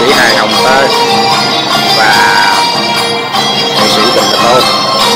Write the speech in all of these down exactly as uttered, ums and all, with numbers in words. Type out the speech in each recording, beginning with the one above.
sĩ Hà Hồng Tơ và nghệ sĩ Bình Bạch Ôn.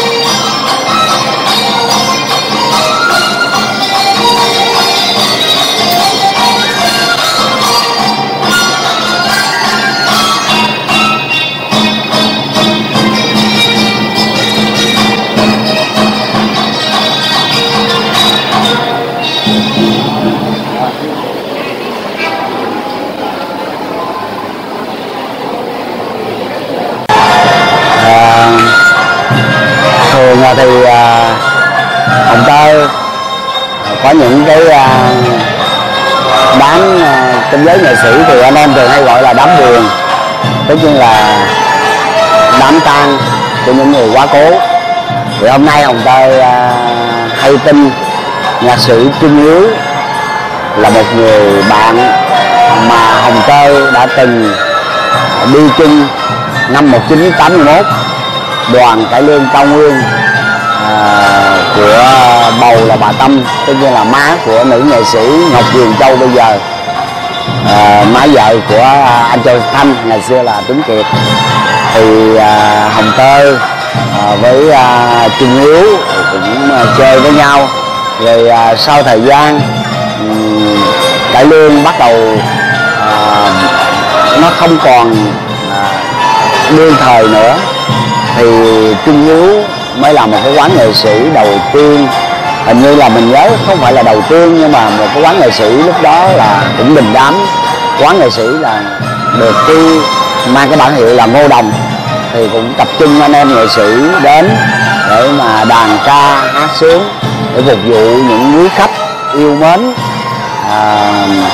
Thì à, Hồng Tơ có những cái à, đám à, trong giới nghệ sĩ thì anh em thường hay gọi là đám buồn, tất nhiên là đám tang của những người quá cố. Thì hôm nay Hồng Tơ à, hay tin nhạc sĩ Trung Hiếu là một người bạn mà Hồng Tơ đã từng đi chung năm một nghìn chín trăm tám mươi mốt đoàn cải lương Cao Nguyên à, của bầu là bà Tâm, tất nhiên là má của nữ nghệ sĩ Ngọc Huyền Châu bây giờ, à, má vợ của anh Châu Thanh ngày xưa là Tuấn Kiệt. Thì à, Hồng Tơ à, với à, Trung Hiếu cũng à, chơi với nhau, rồi à, sau thời gian um, cải lương bắt đầu à, nó không còn à, đương thời nữa, thì Trung Hiếu mới là một cái quán nghệ sĩ đầu tiên, hình như là mình nhớ không phải là đầu tiên nhưng mà một cái quán nghệ sĩ lúc đó là cũng đình đám. Quán nghệ sĩ là được cái mang cái bản hiệu là Ngô Đồng, thì cũng tập trung anh em nghệ sĩ đến để mà đàn ca hát sướng để phục vụ những quý khách yêu mến à,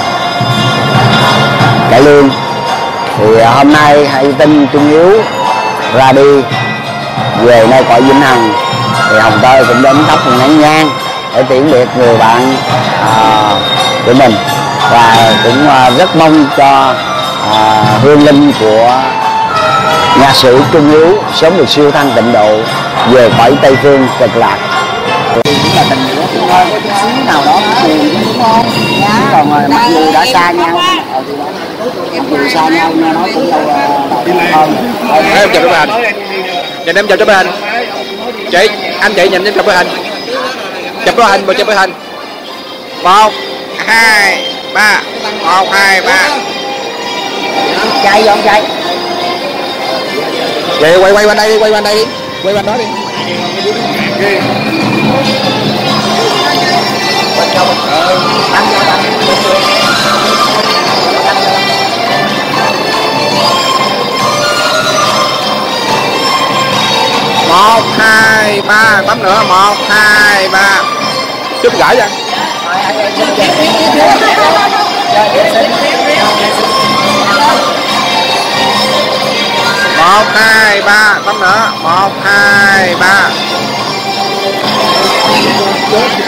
cải lương. Thì hôm nay hay tin Trung Hiếu ra đi về nơi cõi vĩnh hằng, thì Hồng Tơ cũng đến thắp một nén nhang để tiễn biệt người bạn à, của mình, và cũng à, rất mong cho à, hương linh của nhạc sĩ Trung Hiếu sớm được siêu thăng tịnh độ về cõi Tây Phương cực lạc. Cũng là tình nghĩa cũng hơi có chút xíu nào đó buồn chứ đúng không? Dạ. Còn à, mặc dù đã xa nhau, ở thì đó, mặc dù xa nhau nhưng nói cũng đâu hơn. Em chào các bạn, nhìn em chào cho bên chị, anh chị nhìn em chụp cái hình, chụp cái hình, một chụp cái hình, một hai ba, một hai ba, chạy dọn chạy, vậy quay quay bên đây đi, quay bên đây đi, quay bên đó đi. Một hai ba, tắm nữa, một hai ba, chút gãi ra. Một hai ba, tắm nữa, một hai ba.